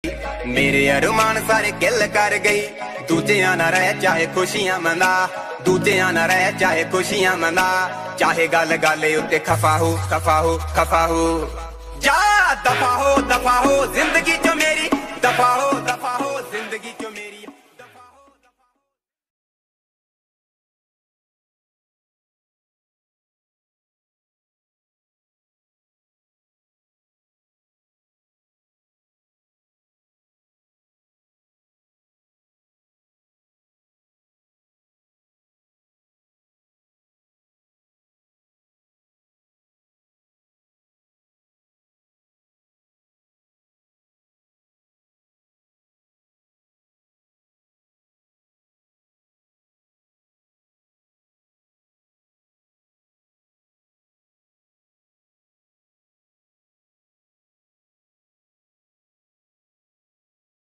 मेरे अरमान सारे गिल कर गई। दूजियां ना रह चाहे खुशियां मना, दूजियां ना रह चाहे खुशियां मना, चाहे गल गल उत्ते खफा हो खफा हो खफा हो। जा दफा हो जिंदगी चो मेरी